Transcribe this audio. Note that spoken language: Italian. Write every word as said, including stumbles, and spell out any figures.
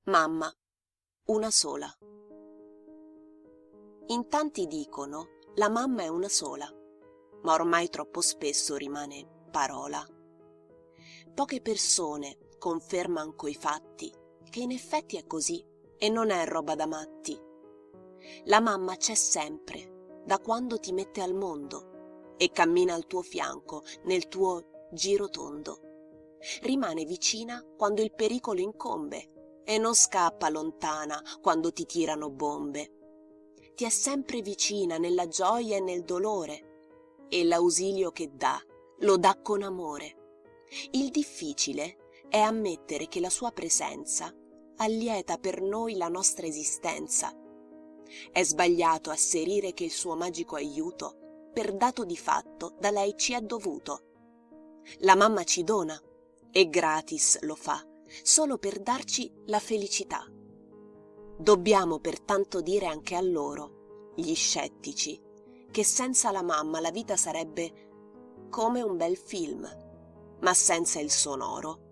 Mamma, una sola. In tanti dicono la mamma è una sola, ma ormai troppo spesso rimane parola. Poche persone conferman coi fatti che in effetti è così e non è roba da matti. La mamma c'è sempre, da quando ti mette al mondo e cammina al tuo fianco nel tuo giro tondo. Rimane vicina quando il pericolo incombe e non scappa lontana quando ti tirano bombe. Ti è sempre vicina nella gioia e nel dolore e l'ausilio che dà lo dà con amore. Il difficile è ammettere che la sua presenza allieta per noi la nostra esistenza. È sbagliato asserire che il suo magico aiuto per dato di fatto da lei ci è dovuto. La mamma ci dona e gratis lo fa solo per darci la felicità. Dobbiamo pertanto dire anche a loro, gli scettici, che senza la mamma la vita sarebbe come un bel film, ma senza il sonoro